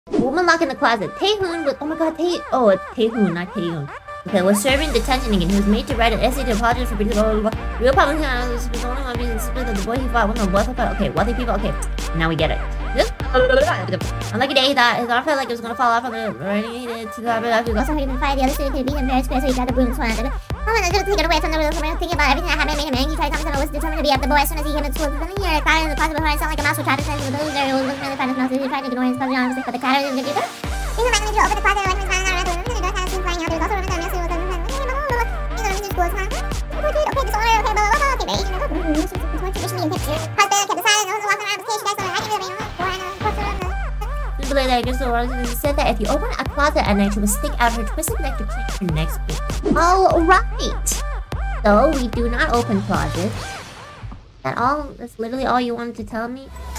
Woman locked in the closet. Taehoon was. Oh my god, oh, it's Taehoon, not Taehoon. Okay, was serving detention again. He was made to write an essay to apologize for being real problem here. I was only one reason that the boy he fought wasn't a wealthy fight. Okay, wealthy people. Okay, now we get it. Unlucky day, he thought his arm felt like it was gonna fall off of it. He needed to grab it after. Also, he didn't fight. The other student could beat him very square, so he grabbed the broom and swung at it. Oh, and I didn't take it away from the room. Thinking about everything that happened made him angry. He tried to tell himself I was determined to be up the boy as soon as he came into school. Then he heard a clatter in the closet behind. Sounded like a mouse would try to send him. The building area was looking really fine. His mouth. He tried to ignore his closed arms, but the clatter didn't get deeper. He went back into open the closet and went around the room. The door kind of seemed flying out. There was also a room that Messi was in. Okay, this order, okay, blah, blah, blah, okay, babe. Husband kept aside and was walking around the cage. Guys, I didn't really said that if you open a closet at night, she will stick out her twisted neck to change her next beat. Alright! So, we do not open closets. That all? That's literally all you wanted to tell me?